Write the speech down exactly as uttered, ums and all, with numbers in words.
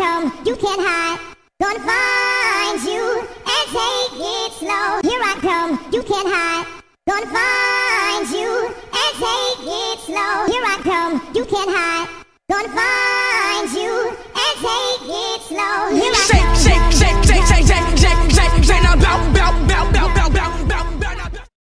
come, you can't hide. Gonna find you and take it slow. Here I come, you can't hide. Gonna find you and take it slow. Here I come, you can't hide. Gonna find